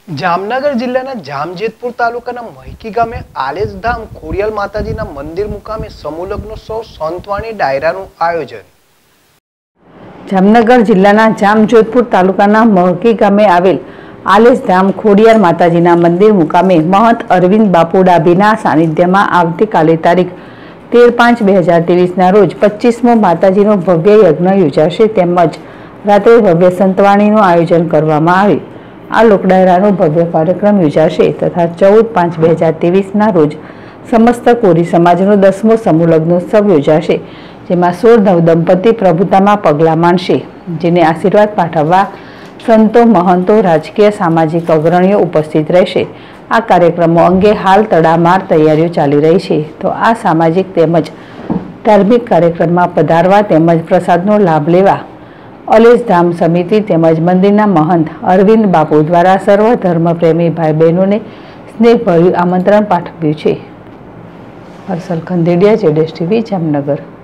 જામનગર જિલ્લાના જામજેતપુર તાલુકાના મહીકી ગામે આલેશધામ ખોડિયાલ માતાજીના મંદિર મુકામે સમૂહ લગ્નોત્સવ સંતવાણી ડાયરાનું આયોજન। જામનગર જિલ્લાના જામજોધપુર તાલુકાના મહીકી ગામે આવેલ આલેશધામ ખોડિયાલ માતાજીના મંદિર મુકામે મહંત અરવિંદ બાપુ ડાભીના સાનિધ્યમાં આવતીકાલે તારીખ 13/5/2023ના રોજ 25મો માતાજીનો ભવ્ય યજ્ઞ યોજાશે તેમજ રાત્રે ભવ્ય સંતવાણીનું આયોજન કરવામાં આવ્યું। આ લોકડાયરાનો ભવ્ય કાર્યક્રમ યોજાશે તથા 14/5/2023ના રોજ સમસ્ત કોરી સમાજનો 10મો સમૂહ લગ્નોત્સવ યોજાશે, જેમાં 16 નવદંપતિ પ્રભુતામાં પગલાં માંડશે, જેને આશીર્વાદ પાઠવવા સંતો, મહંતો, રાજકીય સામાજિક અગ્રણીઓ ઉપસ્થિત રહેશે। આ કાર્યક્રમો અંગે હાલ તડામાર તૈયારીઓ ચાલી રહી છે, તો આ સામાજિક તેમજ ધાર્મિક કાર્યક્રમમાં પધારવા તેમજ પ્રસાદનો લાભ લેવા આલેશધામ સમિતિ તેમજ મંદિરના મહંત અરવિંદ બાપુ દ્વારા સર્વ ધર્મ પ્રેમી ભાઈ બહેનોને સ્નેહભર્યું આમંત્રણ પાઠવ્યું છે। હર્ષલ ખંદેડિયા, ZSTV, જામનગર।